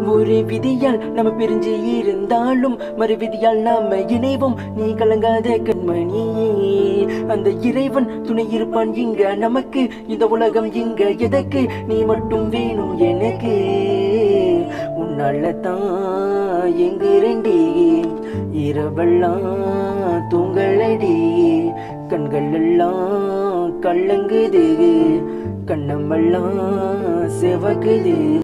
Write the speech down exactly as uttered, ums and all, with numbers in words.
ஒரு விதியால் நம்ம பிரிஞ்சு இருந்தாலும் மறு விதியால் நாம இணைவோம். நீ கலங்காத கண்மணி, அந்த இறைவன் துணை இருப்பான் இங்க நமக்கு. இந்த உலகம் இங்க எதற்கு, நீ மட்டும் வேணும் எனக்கு. உன்னால தான் எங்குரண்டி இரவெல்லாம் தூங்கலடி, கண்கள் எல்லாம் கலங்குது, கண்ணமெல்லாம் செவக்குது.